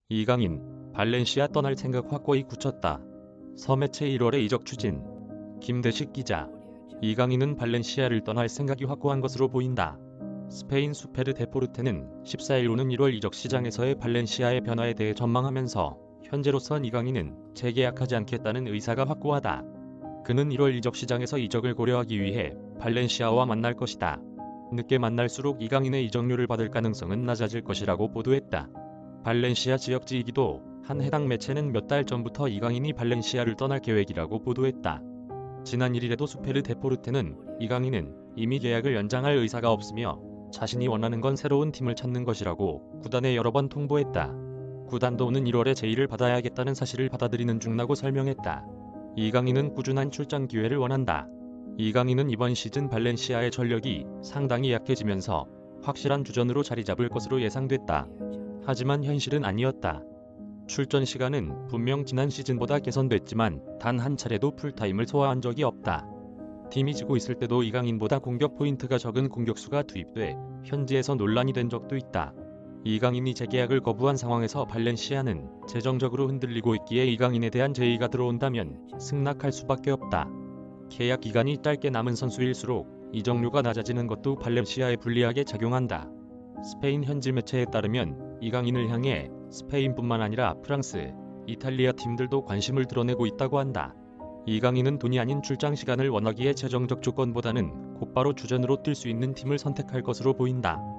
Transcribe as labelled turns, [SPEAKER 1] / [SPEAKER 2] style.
[SPEAKER 1] 이강인, 발렌시아 떠날 생각 확고히 굳혔다. 서매체 1월의 이적 추진. 김대식 기자. 이강인은 발렌시아를 떠날 생각이 확고한 것으로 보인다. 스페인 수페르 데포르테는 14일 오는 1월 이적 시장에서의 발렌시아의 변화에 대해 전망하면서 현재로선 이강인은 재계약하지 않겠다는 의사가 확고하다. 그는 1월 이적 시장에서 이적을 고려하기 위해 발렌시아와 만날 것이다. 늦게 만날수록 이강인의 이적료를 받을 가능성은 낮아질 것이라고 보도했다. 발렌시아 지역지이기도 한 해당 매체는 몇 달 전부터 이강인이 발렌시아를 떠날 계획이라고 보도했다. 지난 1일에도 수페르 데포르테는 이강인은 이미 계약을 연장할 의사가 없으며 자신이 원하는 건 새로운 팀을 찾는 것이라고 구단에 여러 번 통보했다. 구단도 오는 1월에 제의를 받아야겠다는 사실을 받아들이는 중이라고 설명했다. 이강인은 꾸준한 출장 기회를 원한다. 이강인은 이번 시즌 발렌시아의 전력이 상당히 약해지면서 확실한 주전으로 자리 잡을 것으로 예상됐다. 하지만 현실은 아니었다. 출전 시간은 분명 지난 시즌보다 개선됐지만 단 한 차례도 풀타임을 소화한 적이 없다. 팀이 지고 있을 때도 이강인보다 공격 포인트가 적은 공격수가 투입돼 현지에서 논란이 된 적도 있다. 이강인이 재계약을 거부한 상황에서 발렌시아는 재정적으로 흔들리고 있기에 이강인에 대한 제의가 들어온다면 승낙할 수밖에 없다. 계약 기간이 짧게 남은 선수일수록 이적료가 낮아지는 것도 발렌시아에 불리하게 작용한다. 스페인 현지 매체에 따르면 이강인을 향해 스페인뿐만 아니라 프랑스, 이탈리아 팀들도 관심을 드러내고 있다고 한다. 이강인은 돈이 아닌 출장 시간을 원하기에 재정적 조건보다는 곧바로 주전으로 뛸 수 있는 팀을 선택할 것으로 보인다.